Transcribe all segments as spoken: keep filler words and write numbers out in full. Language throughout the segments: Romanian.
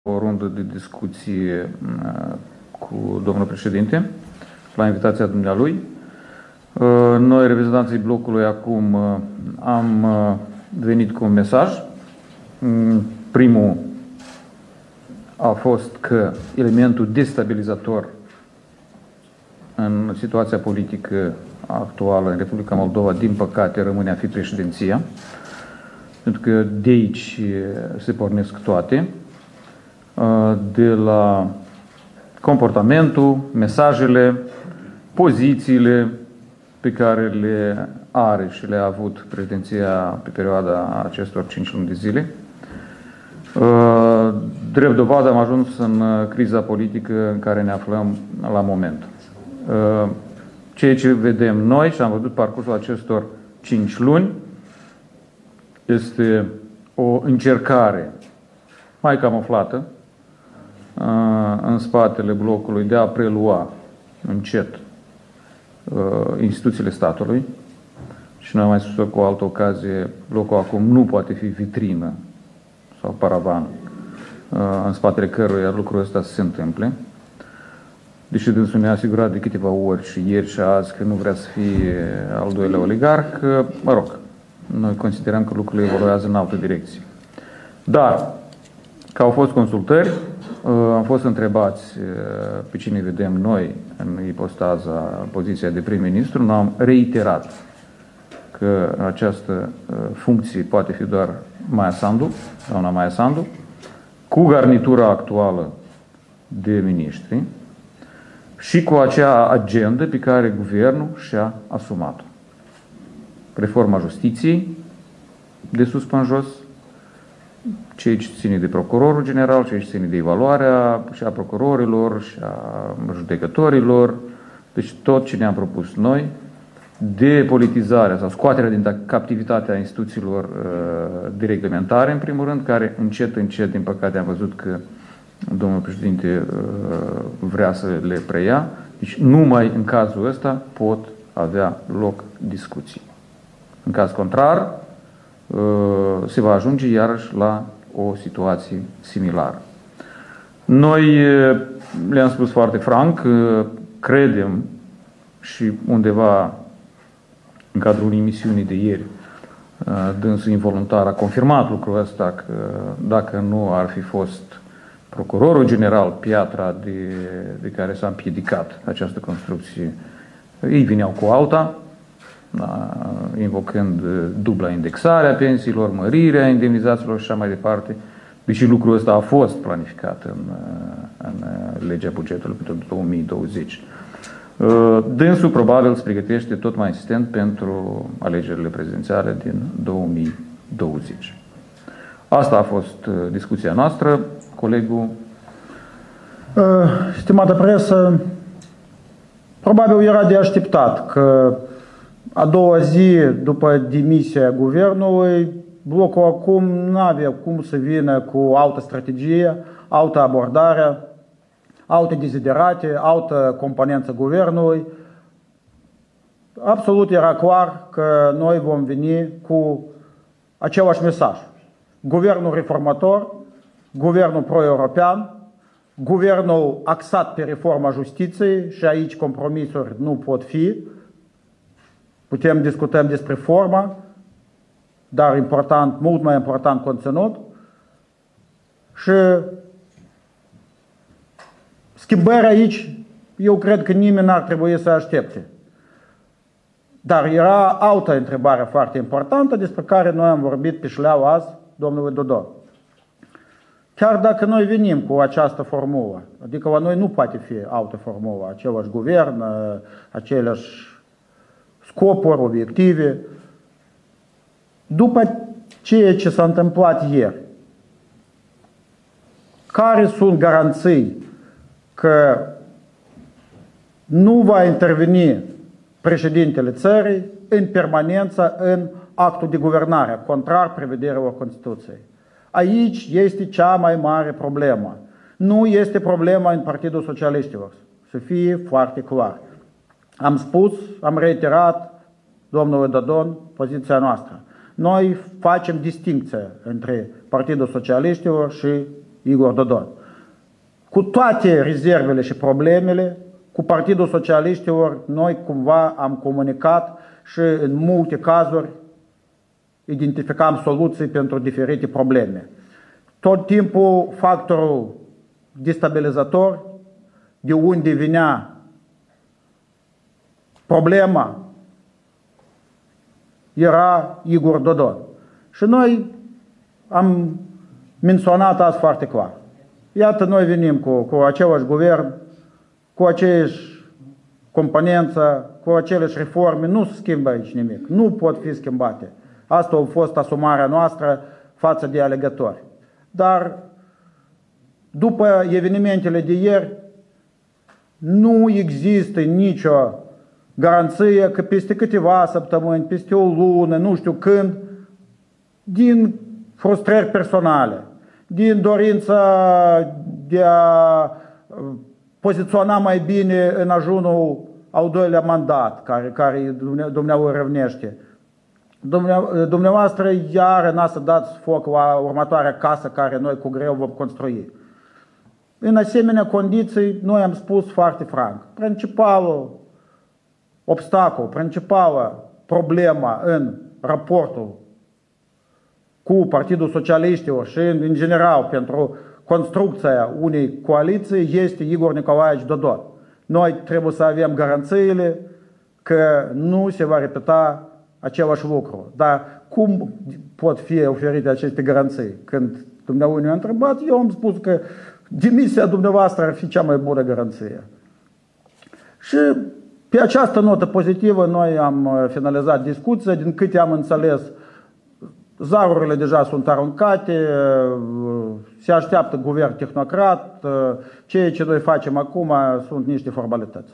o rundă de discuție cu domnul președinte, la invitația dumnealui. Noi, reprezentanții blocului, acum am venit cu un mesaj. Primul a fost că elementul destabilizator în situația politică actuală în Republica Moldova, din păcate, rămâne a fi președinția, pentru că de aici se pornesc toate, de la comportamentul, mesajele, pozițiile pe care le are și le-a avut președinția pe perioada acestor cinci luni de zile. Drept dovadă am ajuns în criza politică în care ne aflăm la moment. Ceea ce vedem noi și am văzut parcursul acestor cinci luni este o încercare mai camuflată în spatele blocului de a prelua încet instituțiile statului. Și noi am mai spus cu o altă ocazie, blocul acum nu poate fi vitrină sau paravan în spatele căruia lucrul ăsta să se întâmple. Deși dânsul ne-a asigurat de câteva ori și ieri și azi că nu vrea să fie al doilea oligarh, mă rog, noi considerăm că lucrurile evoluează în altă direcție. Dar, că au fost consultări, am fost întrebați pe cine vedem noi în ipostaza, poziția de prim-ministru, noi am reiterat că această funcție poate fi doar Maia Sandu, doamna Maia Sandu, cu garnitura actuală de miniștri și cu acea agendă pe care guvernul și-a asumat-o. Reforma justiției, de sus până jos, ceea ce ține de procurorul general, ceea ce ține de evaluarea și a procurorilor și a judecătorilor, deci tot ce ne-am propus noi, depolitizarea sau scoaterea din captivitatea instituțiilor uh, de reglementare, în primul rând, care încet, încet, din păcate, am văzut că domnul președinte uh, vrea să le preia. Deci numai în cazul ăsta pot avea loc discuții. În caz contrar, uh, se va ajunge iarăși la o situație similară. Noi le-am spus foarte franc că credem și undeva în cadrul unei emisiuni de ieri, dânsul involuntar a confirmat lucrul ăsta, că dacă nu ar fi fost procurorul general piatra de, de care s-a împiedicat această construcție, ei vineau cu alta, invocând dubla indexare a pensiilor, mărirea indemnizațiilor și așa mai departe, deși lucrul ăsta a fost planificat în, în legea bugetului pentru două mii douăzeci. Dânsul probabil se pregătește tot mai insistent pentru alegerile prezidențiale din două mii douăzeci. Asta a fost discuția noastră. Colegul... Stimată presă, probabil era de așteptat că a doua zi după demisia guvernului, blocul acum nu avea cum să vină cu altă strategie, altă abordare, alte deziderate, altă componență guvernului. Absolut era clar că noi vom veni cu același mesaj. Guvernul reformator, guvernul pro-european, guvernul axat pe reforma justiției și aici compromisuri nu pot fi. Putem discuta despre formă, dar important, mult mai important conținut. Și schimbări aici, eu cred că nimeni n-ar trebui să aștepte. Dar era altă întrebare foarte importantă despre care noi am vorbit pe șleau azi domnului Dodon. Chiar dacă noi venim cu această formulă, adică la noi nu poate fi altă formulă, același guvern, aceleași scopuri, obiective, după ceea ce s-a întâmplat ieri, care sunt garanții că nu va interveni președintele țării în permanență în actul de guvernare, contrar prevederilor Constituției. Aici este cea mai mare problemă. Nu este problema în Partidul Socialiștilor, să fie foarte clar. Am spus, am reiterat, domnule Dodon, poziția noastră. Noi facem distincție între Partidul Socialiștilor și Igor Dodon. Cu toate rezervele și problemele, cu Partidul Socialiștilor, noi cumva am comunicat și în multe cazuri identificam soluții pentru diferite probleme. Tot timpul factorul destabilizator, de unde venea problema, era Igor Dodon. Și noi am menționat asta foarte clar. Iată, noi venim cu, cu același guvern, cu aceeași componență, cu aceleași reforme, nu se schimbă aici nimic, nu pot fi schimbate. Asta a fost asumarea noastră față de alegători. Dar după evenimentele de ieri, nu există nicio garanție că peste câteva săptămâni, peste o lună, nu știu când, din frustrări personale, din dorința de a poziționa mai bine în ajunul al doilea mandat, care, care Dumnezeu răvnește. Dumneavoastră iară n-a să dați foc la următoarea casă care noi cu greu vom construi. În asemenea condiții, noi am spus foarte franc, principalul obstacol, principala problema în raportul cu Partidul Socialiștilor și în general pentru construcția unei coaliții este Igor Nicolaevici Dodon. Noi trebuie să avem garanțiile că nu se va repeta același lucru. Dar cum pot fi oferite aceste garanții? Când Dumnezeu ne-a întrebat, eu am spus că demisia dumneavoastră ar fi cea mai bună garanție. Și pe această notă pozitivă noi am finalizat discuția. Din câte am înțeles, zarurile deja sunt aruncate, se așteaptă guvern tehnocrat, ceea ce noi facem acum sunt niște formalități.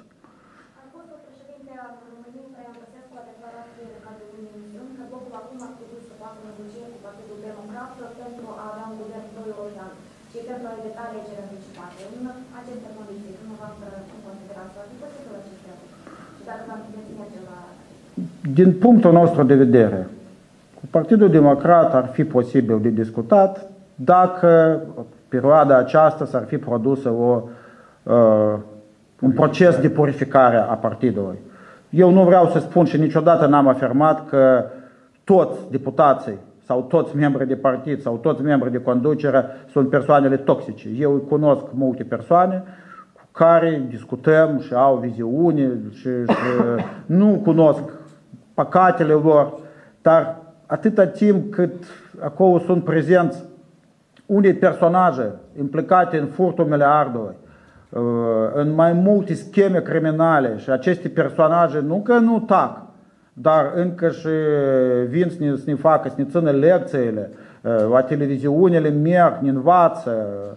Din punctul nostru de vedere, cu Partidul Democrat ar fi posibil de discutat dacă perioada aceasta s-ar fi produsă o, uh, un proces de purificare a partidului. Eu nu vreau să spun și niciodată n-am afirmat că toți deputații sau toți membrii de partid sau toți membrii de conducere sunt persoanele toxice. Eu cunosc multe persoane cu care discutăm și au viziuni și, și nu cunosc păcatele lor, dar atâta timp cât acolo sunt prezenți unii personaje implicate în furtul miliardului, în mai multe scheme criminale și aceste personaje nu că nu tac, dar încă și vin să ne, să ne facă, să ne țină lecțiile, la televiziunile merg, ne învață,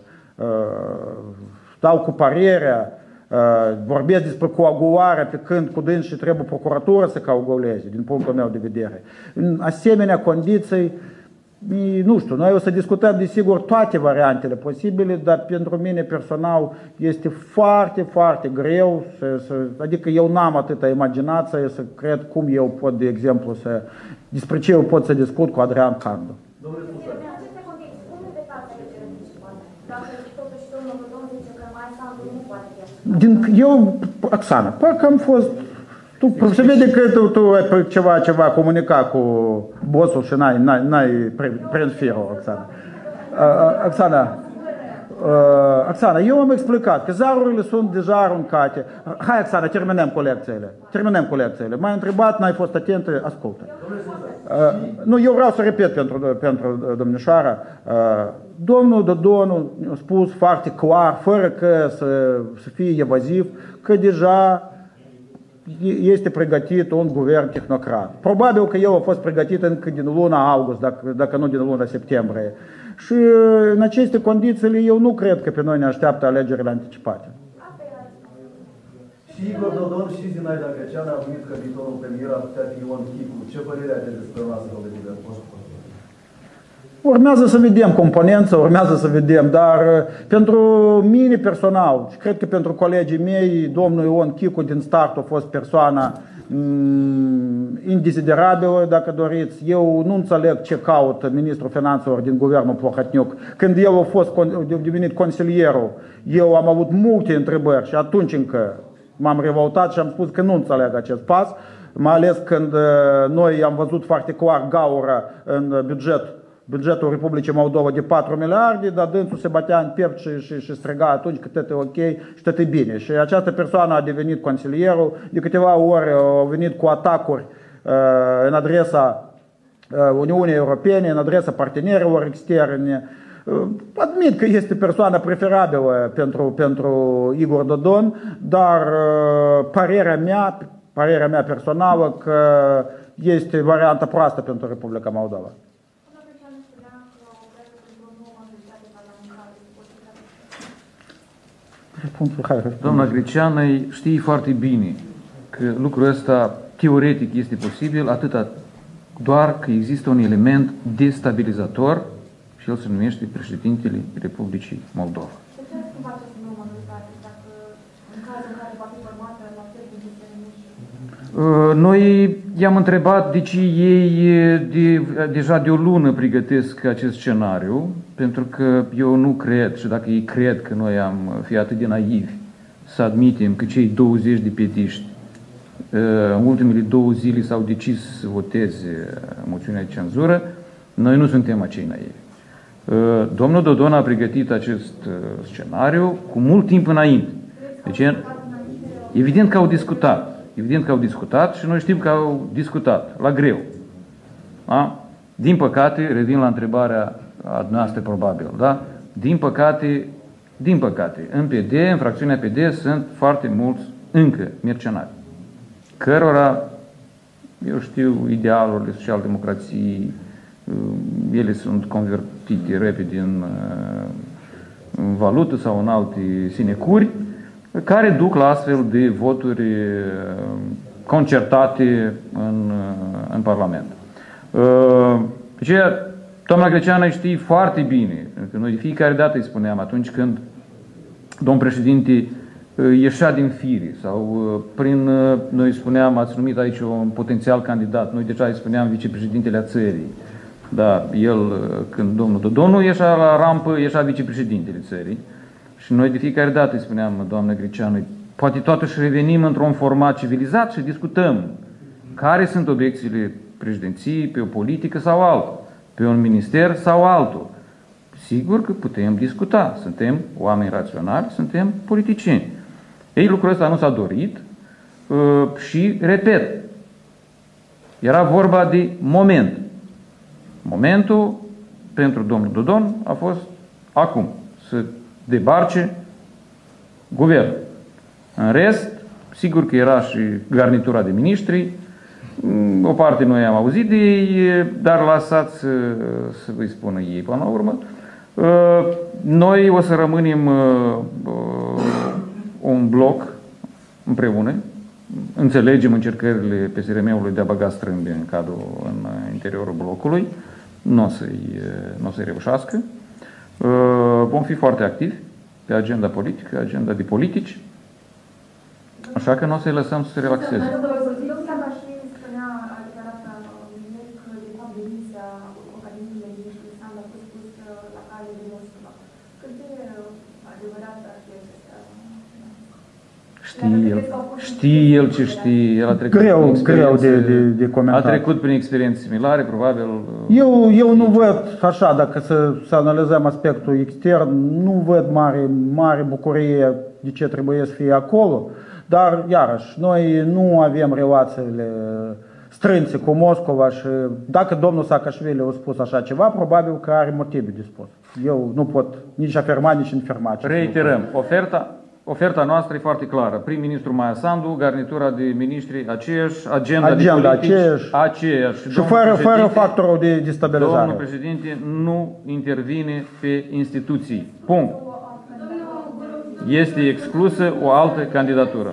dau cu părerea, vorbesc despre coagulare pe când cu dânsii trebuie procuratura să coaguleze, din punctul meu de vedere. În asemenea condiții, nu știu, noi o să discutăm desigur toate variantele posibile, dar pentru mine personal este foarte, foarte greu, să, să, adică eu n-am atâta imaginație să cred cum eu pot, de exemplu, să, despre ce eu pot să discut cu Adrian Candu. Din, eu, Oxana, parcă am fost, tu se vede că tu, tu ai ceva, ceva comunicat cu bossul și n-ai, n-ai, n-ai prins firul, Oxana. Uh, Oxana, uh, Oxana, eu am explicat că zarurile sunt deja aruncate. Hai, Oxana, terminăm cu lecțiile. Terminăm cu lecțiile. M-ai întrebat, n-ai fost atentă, ascultă. Uh, nu, eu vreau să repet pentru, pentru domnișoara. Uh, domnul Dodon a spus foarte clar, fără că să, să fie evaziv, că deja este pregătit un guvern tehnocrat. Probabil că el a fost pregătit încă din luna august, dacă, dacă nu din luna septembrie. Și în aceste condiții eu nu cred că pe noi ne așteaptă alegerile anticipate. Și Igor Dodon și Zinaida Greceanu a numit că viitorul premier ar putea fi Ion Chicu. Ce părere aveți despre noastră de liber? Urmează să vedem componența, urmează să vedem, dar pentru mine personal și cred că pentru colegii mei, domnul Ion Chicu din start a fost persoana indeziderabilă, dacă doriți. Eu nu înțeleg ce caută ministrul finanțelor din guvernul Plahotniuc. Când el a fost a devenit consilierul, eu am avut multe întrebări și atunci încă m-am revoltat și am spus că nu înțeleg acest pas, mai ales când noi am văzut foarte clar gaura în buget, bugetul Republicii Moldova de patru miliarde, dar dânsul se bătea în piept și, și, și striga atunci că tot e ok și tot e bine. Și această persoană a devenit consilierul, de câteva ori a venit cu atacuri uh, în adresa uh, Uniunii Europene, în adresa partenerilor externe. Uh, admit că este persoana preferabilă pentru, pentru Igor Dodon, dar uh, părerea mea, părerea mea personală că este varianta proastă pentru Republica Moldova. Doamna Greceană știe foarte bine că lucrul ăsta teoretic este posibil atâta doar că există un element destabilizator și el se numește președintele Republicii Moldova. De ce ați schimbat această nouă majoritate dacă în cazul în care va fi formată la fel Noi i-am întrebat de ce ei de, deja de o lună pregătesc acest scenariu, pentru că eu nu cred, și dacă ei cred că noi am fi atât de naivi să admitem că cei douăzeci de petiști în ultimele două zile s-au decis să voteze moțiunea de cenzură, noi nu suntem acei naivi. Domnul Dodon a pregătit acest scenariu cu mult timp înainte. Deci, evident că au discutat. Evident că au discutat și noi știm că au discutat, la greu. Da? Din păcate, revin la întrebarea a noastră probabil, da? Din păcate, din păcate, în P D, în fracțiunea P D, sunt foarte mulți încă mercenari, cărora, eu știu, idealurile social-democrației, ele sunt convertite repede în, în valută sau în alte sinecuri, care duc la astfel de voturi concertate în, în Parlament. Deci, doamna Greceană știe foarte bine, că noi de fiecare dată îi spuneam atunci când domn președinte ieșea din fire sau prin, noi spuneam, ați numit aici un potențial candidat, noi deja îi spuneam vicepreședintele a țării. Da, el, când domnul Dodonu ieșea la rampă, ieșea vicepreședintele țării. Și noi de fiecare dată îi spuneam, doamnă Greceană, poate totuși revenim într-un format civilizat și discutăm care sunt obiecțiile președinției pe o politică sau altul, pe un minister sau altul. Sigur că putem discuta, suntem oameni raționali, suntem politicieni. Ei, lucrul ăsta nu s-a dorit și, repet, era vorba de moment. Momentul pentru domnul Dodon a fost acum, să debarce guvernul. În rest, sigur că era și garnitura de miniștri, o parte noi am auzit de ei, dar lăsați să, să vă spună ei până la urmă. Noi o să rămânem un bloc împreună, înțelegem încercările P S R M-ului de a băga strâmbi în cadrul, în interiorul blocului, nu o să-i nu o să-i reușească. Vom fi foarte activi pe agenda politică, agenda de politici, așa că nu o să-i lăsăm să se relaxeze. Știe el, știe el ce știe, el a trecut, greu, prin, greu de, de, de comentat. A trecut prin experiențe similare, probabil. Eu, eu nu văd, așa, dacă să, să analizăm aspectul extern, nu văd mare, mare bucurie de ce trebuie să fie acolo, dar, iarăși, noi nu avem relațiile strânse cu Moscova și dacă domnul Saakashvili a spus așa ceva, probabil că are motive de spus. Eu nu pot nici afirma, nici infirma. Reiterăm, oferta Oferta noastră e foarte clară. Prim-ministru Maia Sandu, garnitura de ministri aceeași, agenda, agenda de politici aceeași, aceeași. Și, și fără, fără factorul de destabilizare. Domnul președinte nu intervine pe instituții. Punct. Este exclusă o altă candidatură.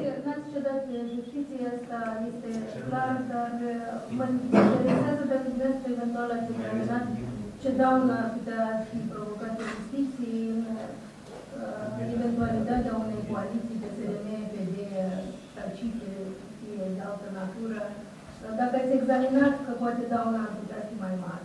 Ce daună ar putea fi provocată justiției în eventualitatea unei coaliții de S R M, P D, tacite, fie de altă natură, ați examinat că poate dauna ar putea fi mai mare?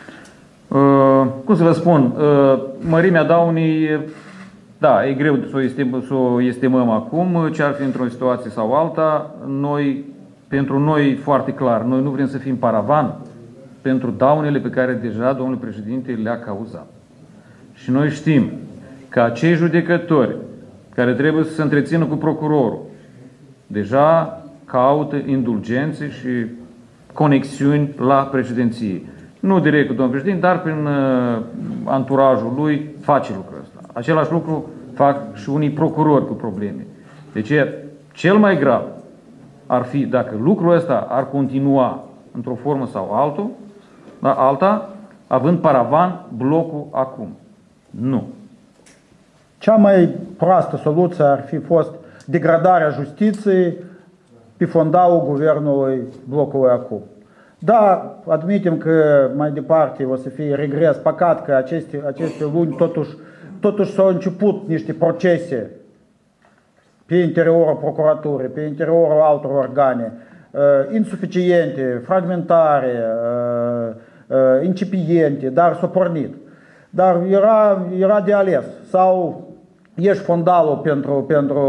Uh, cum să vă spun, uh, mărimea daunii, da, e greu să o, estim, să o estimăm acum, ce ar fi într-o situație sau alta. Noi, pentru noi, foarte clar, noi nu vrem să fim paravan pentru daunele pe care deja domnul președinte le-a cauzat. Și noi știm că acei judecători care trebuie să se întrețină cu procurorul deja caută indulgențe și conexiuni la președinție. Nu direct cu domnul președinte, dar prin uh, anturajul lui face lucrul ăsta. Același lucru fac și unii procurori cu probleme. Deci cel mai grav ar fi dacă lucrul ăsta ar continua într-o formă sau altul, da, alta, având paravan blocul acum. Nu. Cea mai proastă soluție ar fi fost degradarea justiției pe fondalul guvernului blocului acum. Da, admitem că mai departe o să fie regres, păcat că aceste, aceste luni totuși, totuși s-au început niște procese pe interiorul procuraturii, pe interiorul altor organe, uh, insuficiente, fragmentare, uh, uh, incipiente, dar s-a pornit. Dar era, era de ales. Sau ești fondalul pentru, pentru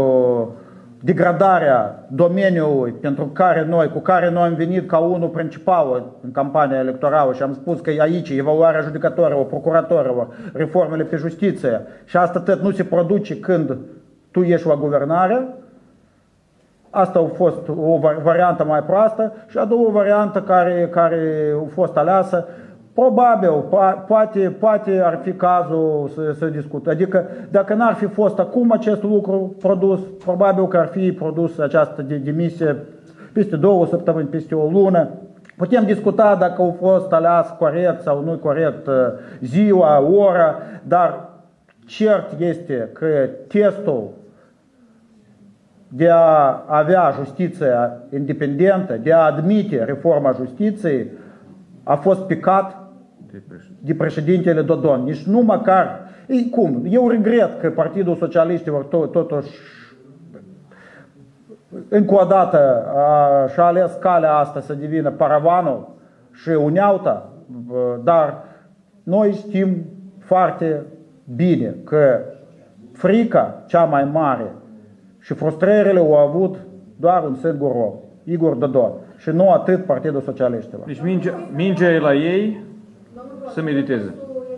degradarea domeniului pentru care noi, cu care noi am venit ca unul principal în campania electorală și am spus că aici evaluarea judecătorilor, procuratorilor, reformele pe justiție și asta tot nu se produce când tu ești la guvernare. Asta a fost o variantă mai proastă și a doua variantă care, care a fost aleasă. Probabil, poate, poate ar fi cazul să, să discut. Adică dacă n-ar fi fost acum acest lucru produs, probabil că ar fi produs această demisie peste două săptămâni, peste o lună. Putem discuta dacă a fost aleas corect sau nu corect ziua, ora, dar cert este că testul de a avea justiția independentă, de a admite reforma justiției, a fost picat de președintele Dodon. Nici nu măcar... Ei, cum? Eu regret că Partidul Socialiștilor tot, totuși încă o dată a, și-a ales calea asta să devină paravanul și unealta, dar noi știm foarte bine că frica cea mai mare și frustrările au avut doar un singur om, Igor Dodon, și nu atât Partidul Socialiștilor. Deci mingea, mingea e la ei să mediteze.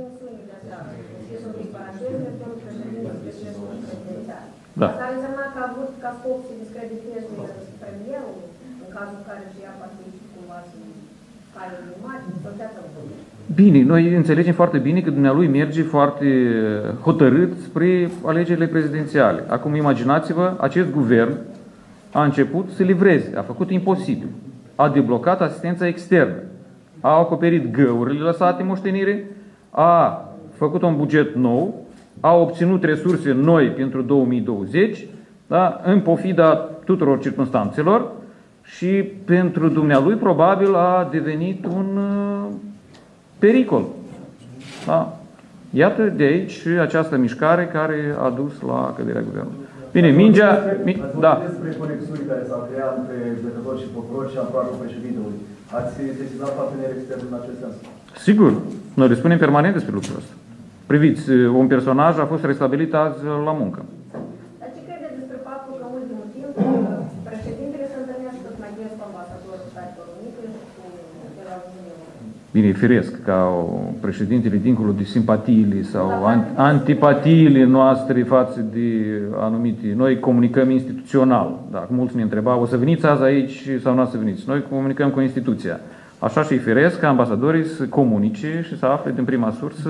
Da. Asta ar însemna că a avut ca scop să discrediteze premierul în cazul în care și ea participă cumva să care de imagine sau ce ați Bine, noi înțelegem foarte bine că dumnealui merge foarte hotărât spre alegerile prezidențiale. Acum imaginați-vă, acest guvern a început să livreze, a făcut imposibil. A deblocat asistența externă, a acoperit găurile lăsate moștenire, a făcut un buget nou, a obținut resurse noi pentru două mii douăzeci, da, în pofida tuturor circunstanțelor și pentru dumnealui probabil a devenit un uh, pericol. Da? Iată de aici această mișcare care a dus la căderea guvernului. Bine, mingea... Mi, da. Despre conexiuni care s-au creat între judecători și procurori și aparatul președintelui. Ați sesizat parteneri externi în acest sens? Sigur. Noi le spunem permanent despre lucrul ăsta. Priviți, un personaj a fost restabilit azi la muncă. Dar ce credeți despre faptul că în ultimul timp președintele se întâlnește tot mai des cu ambasadorul Statelor Unite și cu de la Uniunea Europeană? Bine, e firesc ca președintele, dincolo de simpatiile sau antipatiile noastre față de anumite... Noi comunicăm instituțional. Dacă mulți ne întrebau, o să veniți azi aici sau nu o să veniți? Noi comunicăm cu instituția. Așa și e firesc ca ambasadorii să comunice și să afle din prima sursă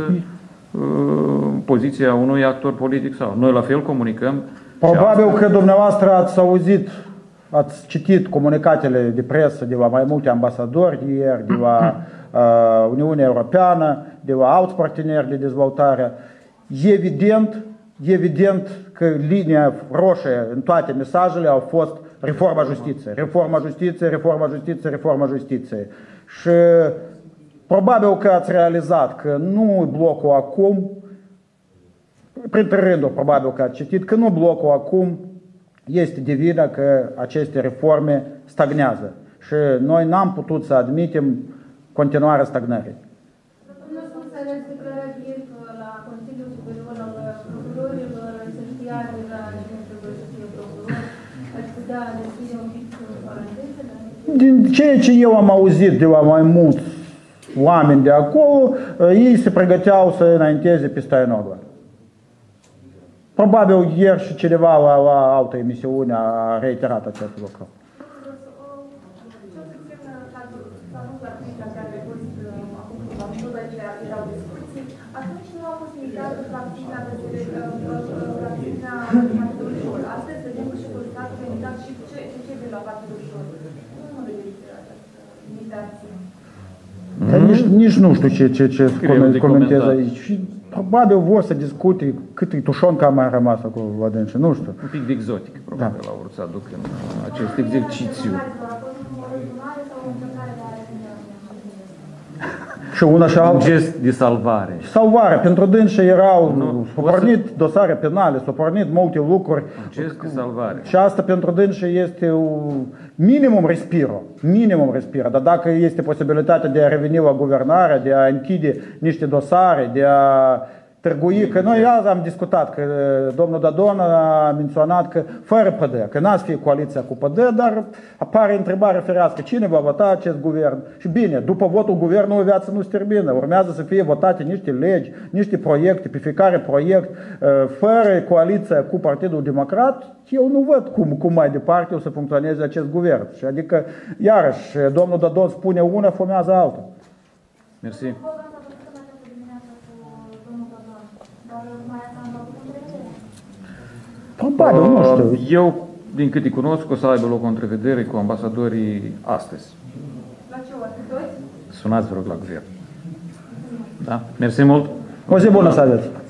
poziția unui actor politic sau noi la fel comunicăm. Probabil că dumneavoastră ați auzit, ați citit comunicatele de presă de la mai multe ambasadori de ieri, de la uh, Uniunea Europeană, de la alți parteneri de dezvoltare. Evident, evident că linia roșie în toate mesajele au fost reforma justiției, reforma justiției, reforma justiției, reforma justiției. Și probabil că ați realizat că nu blocul acum, printre rânduri probabil că ați citit, că nu blocul acum este de vină că aceste reforme stagnează. Și noi n-am putut să admitem continuarea stagnării. Domnul Sfântul ați declarat ieri că la Consiliul Superior al Procurorilor se știa deja cine trebuie să fie procuror. Ați putea deschide un pic parantezele? Din ceea ce eu am auzit de la mai mulți oameni de acolo, ei se pregăteau să înainteze pe Stoianoglu. Probabil ieri și cineva la, la altă emisiune a reiterat acest lucru. Atunci nu a fost limitată fracțiunea Partidul Ușor. Astăzi vedem că și Consiliul a limitat și ce de la Partidul Ușor. Nu vedeți această limitație. Nici, nici nu știu ce, ce, ce comentez aici. Și probabil vor să discute cât e tușonca mai rămas acolo la dânsi, nu știu. Un pic de exotic, probabil, da. Au vrut să aducă în acest exercițiu. Și una și alta. Un gest de salvare. Salvare. Pentru dânsi erau, s-au pornit dosare penale, s-au pornit multe lucruri. Un gest de salvare. Și asta pentru dânsi este un minimum respiro. Minimum respiro. Dar dacă este posibilitatea de a reveni la guvernare, de a închide niște dosare, de a târgui, că noi azi am discutat, că domnul Dadon a menționat că fără P D, că n-ați fi coaliția cu P D, dar apare întrebarea ferească, cine va vota acest guvern? Și bine, după votul guvernului viața nu se termină, urmează să fie votate niște legi, niște proiecte, pe fiecare proiect, fără coaliția cu Partidul Democrat, eu nu văd cum, cum mai departe o să funcționeze acest guvern. Și adică, iarăși, domnul Dadon spune una, fumează alta. Mersi. Probabil, nu știu. Eu, din cât îi cunosc, o să aibă loc o întrevedere cu ambasadorii astăzi. La ce ori? Toți? Sunați, vă rog, la guvern. Da? Mersi mult! O zi bună să aveți!